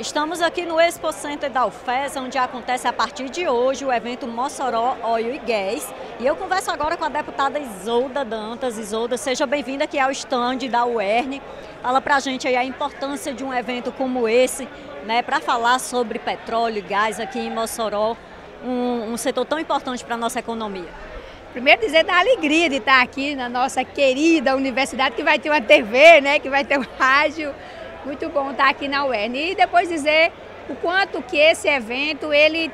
Estamos aqui no Expo Center da UFES, onde acontece a partir de hoje o evento Mossoró Óleo e Gás. E eu converso agora com a deputada Isolda Dantas. Isolda, seja bem-vinda aqui ao stand da UERN. Fala pra gente aí a importância de um evento como esse, né, para falar sobre petróleo e gás aqui em Mossoró, um setor tão importante para a nossa economia. Primeiro dizer da alegria de estar aqui na nossa querida universidade, que vai ter uma TV, né, que vai ter um rádio. Muito bom estar aqui na UERN. E depois dizer o quanto que esse evento ele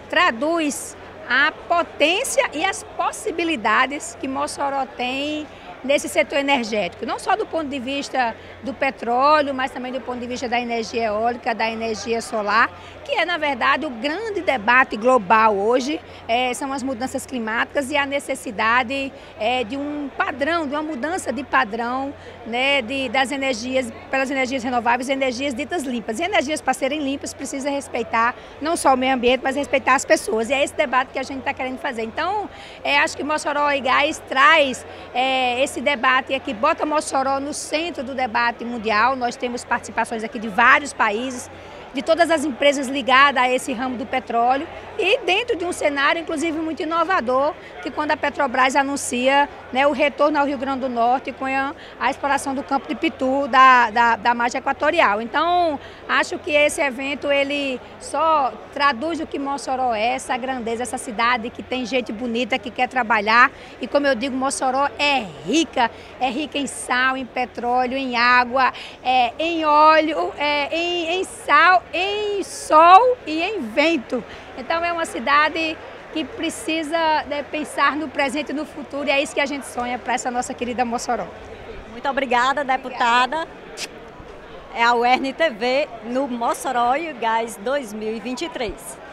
traduz a potência e as possibilidades que Mossoró tem nesse setor energético, não só do ponto de vista do petróleo, mas também do ponto de vista da energia eólica, da energia solar, que é, na verdade, o grande debate global hoje, são as mudanças climáticas e a necessidade de um padrão, de uma mudança de padrão, né, das energias, pelas energias renováveis e energias ditas limpas. E energias, para serem limpas, precisa respeitar não só o meio ambiente, mas respeitar as pessoas. E é esse debate que a gente está querendo fazer. Então, acho que Mossoró e Gás traz esse debate aqui, bota Mossoró no centro do debate mundial. Nós temos participações aqui de vários países, de todas as empresas ligadas a esse ramo do petróleo e dentro de um cenário, inclusive, muito inovador, que quando a Petrobras anuncia, né, o retorno ao Rio Grande do Norte com a exploração do campo de Pitu da margem equatorial. Então, acho que esse evento ele só traduz o que Mossoró é, essa grandeza, essa cidade que tem gente bonita, que quer trabalhar. E como eu digo, Mossoró é rica em sal, em petróleo, em água, em óleo, em sal, em sol e em vento. Então é uma cidade que precisa, né, pensar no presente e no futuro, e é isso que a gente sonha para essa nossa querida Mossoró. Muito obrigada, deputada. É a UERN TV no Mossoró e Gás 2023.